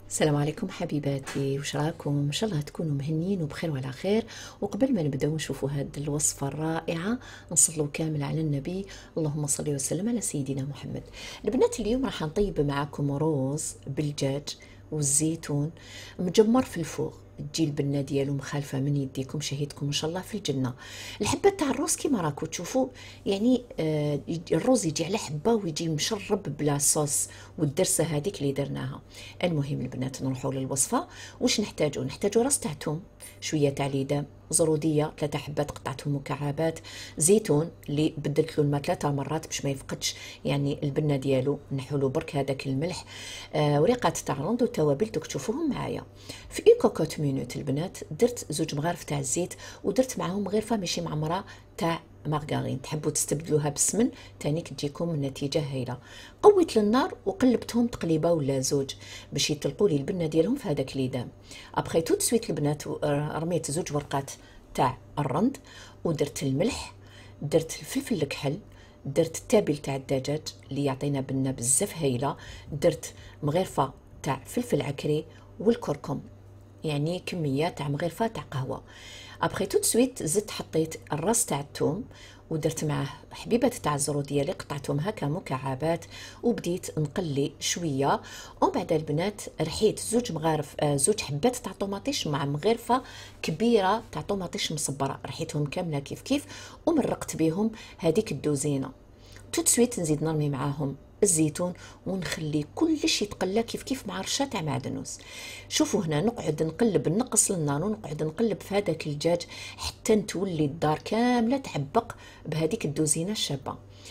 السلام عليكم حبيباتي، وش راكم؟ ان شاء الله تكونوا مهنيين وبخير وعلى خير. وقبل ما نبداو نشوفوا هذه الوصفه الرائعه نصلوا كامل على النبي. اللهم صل وسلم على سيدنا محمد. البنات اليوم راح نطيب معاكم رز بالدجاج والزيتون مجمر في الفوغ. تجي البنه ديالو مخالفه من يديكم، شهيتكم ان شاء الله في الجنه. الحبه تاع الروز كيما راكم تشوفوا، يعني الروز يجي على حبه ويجي مشرب بلا صوص والدرسه هذيك اللي درناها. المهم البنات نروحوا للوصفه. واش نحتاجوا راس تاع توم، شويه تاع ليدام، زروديه 3 حبات قطعتهم مكعبات، زيتون اللي بدلت له الماء 3 مرات باش ما يفقدش يعني البنه ديالو، نحولو برك هذاك الملح، وريقات تاع روند وتوابل دوك تشوفوهم معايا. في اي كوكوت مينوت البنات درت 2 مغارف تاع الزيت، ودرت معاهم غرفه ماشي معمره تاع مارغارين، تحبوا تستبدلوها بالسمن تاني تجيكم النتيجه هايله. قويت للنار وقلبتهم تقليبه ولا زوج باش يطلقوا لي البنه ديالهم في هذاك ليدام. ابخي توت سويت البنات رميت 2 ورقات تاع الرند، ودرت الملح، درت الفلفل الكحل، درت التابل تاع الدجاج اللي يعطينا بنه بزاف هايله، درت مغرفه تاع فلفل عكري والكركم، يعني كميه تاع مغرفه تاع قهوه. ابخي تو سويت زدت حطيت الراس تاع الثوم، ودرت معاه حبيبات تاع الزرو ديالي قطعتهم هكا مكعبات، وبديت نقلي شويه. ومن بعد البنات رحيت 2 حبات تاع طوماطيش مع مغرفه كبيره تاع طوماطيش مصبره، رحيتهم كامله كيف كيف ومرقت بهم هذيك الدوزينه. تو سويت نزيد نرمي معاهم الزيتون ونخلي كلش يتقلى كيف كيف مع رشه تاع معدنوس. شوفوا هنا نقعد نقلب، نقص النار ونقعد نقلب في هذاك الدجاج حتى تولي الدار كامله تعبق بهذيك الدوزينه الشابه.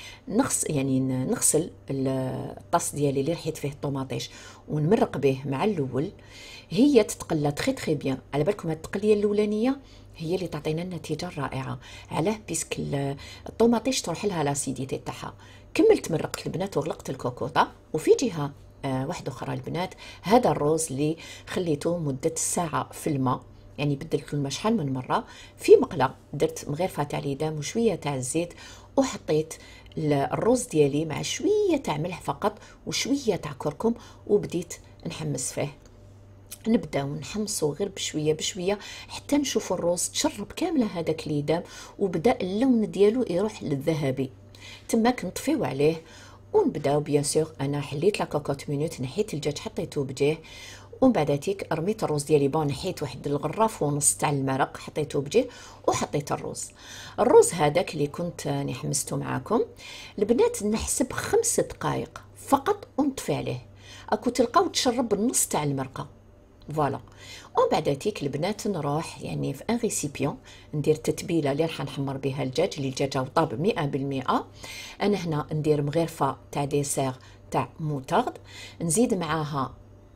نغسل الطاس ديالي اللي رحيت فيه الطوماطيش ونمرق به مع الاول. هي تتقلى تخي بيان، على بالكم هاد التقليه الاولانيه هي اللي تعطينا النتيجه الرائعه. علاه بيسك الطوماطيش تروح لها لاسيديتي تاعها. كملت مرقت البنات وغلقت الكوكوطه. وفي جهه واحده اخرى البنات، هذا الرز اللي خليته مده ساعه في الماء، يعني بدلت له الماء شحال من مره. في مقله درت مغرفه تاع ليدام وشويه تاع الزيت، وحطيت الرز ديالي مع شويه تاع ملح فقط وشويه تاع كركم، وبديت نحمس فيه. نبداو نحمصو غير بشويه بشويه حتى نشوفوا الروز تشرب كامله هذاك ليدام، وبدا اللون ديالو يروح للذهبي. تماك نطفيو عليه ونبداو بيان سور. انا حليت لا كوكوت مينوت، نحيت الدجاج حطيته بجيه، ومن بعد تيك رميت الروز ديالي بون، نحيت واحد الغراف ونص تاع المرق حطيته بجيه وحطيت الروز هذاك اللي كنت راني حمسته معاكم. البنات نحسب 5 دقائق فقط ونطفي عليه، اكو تلقاو تشرب النص تاع المرقه. فوالا. ومن بعد تيك البنات نروح يعني في ان ريسيبيون ندير التتبيله اللي راح نحمر بها الدجاج، اللي الدجاج طاب 100%. انا هنا ندير مغرفه تاع ديسير تاع موتارد، نزيد معاها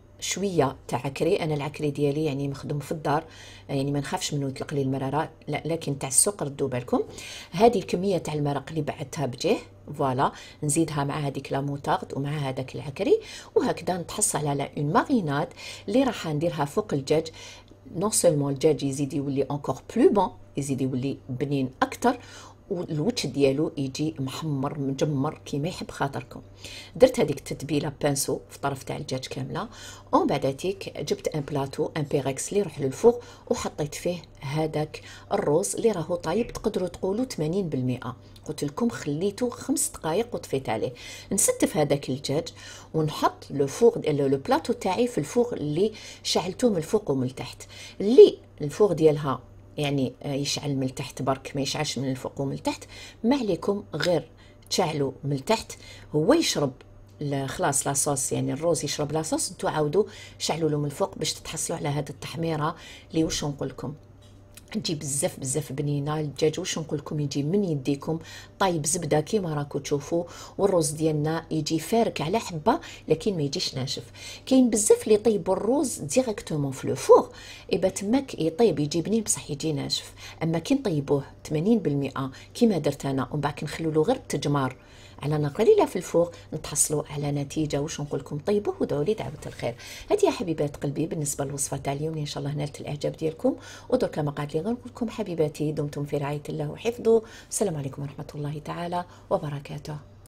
شويه تاع عكري. انا العكري ديالي يعني مخدوم في الدار، يعني ما نخافش منه يطلق لي المراره، لا لكن تاع السوق ردوا بالكم. هذه الكميه تاع المرق اللي بعدتها بجيه، فوالا نزيدها مع هذيك لا موتارد ومع هذاك العكري، وهكذا نتحصل على اون ماريناد اللي راح نديرها فوق الدجاج. نون سولمون الدجاج يزيد يولي انكور بلو بون، يزيد يولي بنين اكثر، والوجه ديالو يجي محمر مجمر كيما يحب خاطركم. درت هذيك التتبيله بانسو في طرف تاع الدجاج كامله، ومن بعد تيك جبت ان بلاطو ان بيركس اللي يروح للفوق، وحطيت فيه هذاك الروز اللي راهو طايب، تقدروا تقولوا 80%. قلت لكم خليته 5 دقائق وطفيت عليه. نستف هذاك الدجاج ونحط لو فوغ لو بلاطو تاعي في الفوغ اللي شعلته من الفوق ومن التحت، اللي الفوغ ديالها يعني يشعل من التحت برك، ما يشعلش من الفوق ومن التحت. ما عليكم غير تشعلوا من التحت، هو يشرب خلاص لاصوص، يعني الروز يشرب لاصوص، نتو عاودوا شعلوا له من الفوق باش تتحصلوا على هذه التحميره اللي واش نقول لكم تجي بزاف بزاف بنينه. الدجاج واش نقول لكم يجي من يديكم طايب زبده كيما راكم تشوفوا، والروز ديالنا يجي فارك على حبه لكن ما يجيش ناشف. كاين بزاف اللي يطيبوا الروز ديريكتومون في لو فور، ايبا تماك يطيب يجي بنين بصح يجي ناشف. اما كي نطيبوه 80% كيما درت انا ومن بعد نخلو له غير التجمار على نار قليله في الفوغ، نتحصلوا على نتيجه واش نقول لكم طيبوه ودعوا لي دعوه الخير. هذه يا حبيبات قلبي بالنسبه للوصفه تاع اليوم اللي ان شاء الله نالت الاعجاب ديالكم. ودرك ما قعد لي غير نقول لكم حبيباتي دمتم في رعايه الله وحفظه. السلام عليكم ورحمه الله تعالى وبركاته.